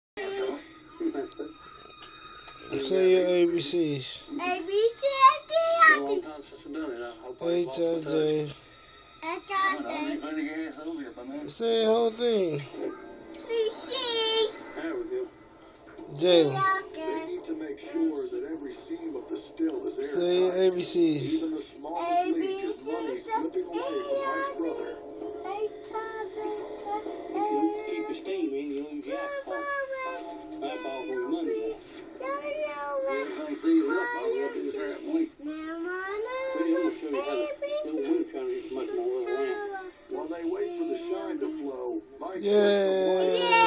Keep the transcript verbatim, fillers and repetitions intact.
Say your A B Cs. A B C D H I J. H I J. Say the whole thing. C C's. Jalen. They need to make sure that every seam of the still is aired. Say your A B Cs. Even the smallest leak is money slipping away from Mike's brother. H I J. Keep the steam in, you don't get out. That's all for money. While they wait for the shine to flow, Mike Yeah.